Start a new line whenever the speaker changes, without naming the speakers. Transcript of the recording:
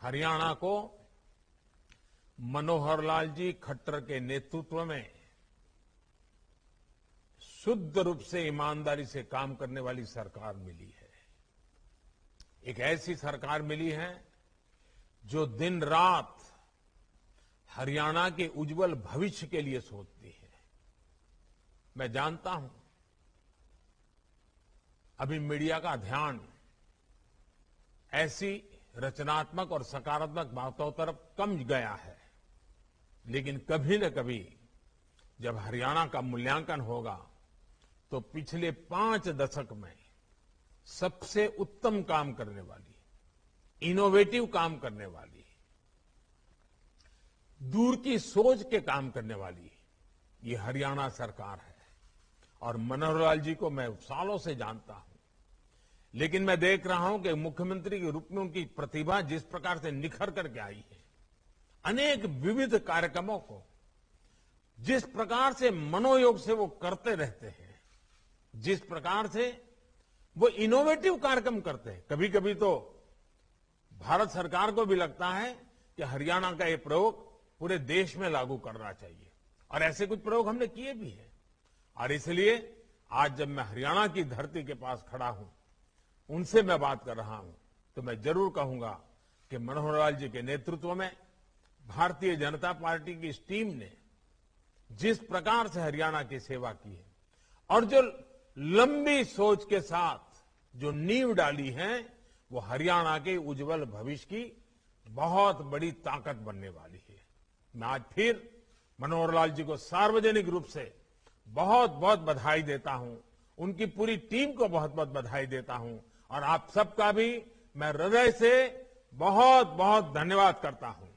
हरियाणा को मनोहर लाल जी खट्टर के नेतृत्व में शुद्ध रूप से ईमानदारी से काम करने वाली सरकार मिली है। एक ऐसी सरकार मिली है जो दिन रात हरियाणा के उज्जवल भविष्य के लिए सोचती है। मैं जानता हूं अभी मीडिया का ध्यान ऐसी रचनात्मक और सकारात्मक बातों तरफ कम गया है, लेकिन कभी न कभी जब हरियाणा का मूल्यांकन होगा तो पिछले 5 दशक में सबसे उत्तम काम करने वाली, इनोवेटिव काम करने वाली, दूर की सोच के काम करने वाली ये हरियाणा सरकार है। और मनोहर लाल जी को मैं सालों से जानता हूं, लेकिन मैं देख रहा हूं कि मुख्यमंत्री के रूप में उनकी प्रतिभा जिस प्रकार से निखर करके आई है, अनेक विविध कार्यक्रमों को जिस प्रकार से मनोयोग से वो करते रहते हैं, जिस प्रकार से वो इनोवेटिव कार्यक्रम करते हैं, कभी कभी तो भारत सरकार को भी लगता है कि हरियाणा का ये प्रयोग पूरे देश में लागू करना चाहिए, और ऐसे कुछ प्रयोग हमने किए भी हैं। और इसलिए आज जब मैं हरियाणा की धरती के पास खड़ा हूं, उनसे मैं बात कर रहा हूं, तो मैं जरूर कहूंगा कि मनोहर लाल जी के नेतृत्व में भारतीय जनता पार्टी की इस टीम ने जिस प्रकार से हरियाणा की सेवा की है और जो लंबी सोच के साथ जो नींव डाली है, वो हरियाणा के उज्जवल भविष्य की बहुत बड़ी ताकत बनने वाली है। मैं आज फिर मनोहर लाल जी को सार्वजनिक रूप से बहुत बहुत बधाई देता हूं, उनकी पूरी टीम को बहुत बहुत बधाई देता हूं, और आप सबका भी मैं हृदय से बहुत बहुत धन्यवाद करता हूं।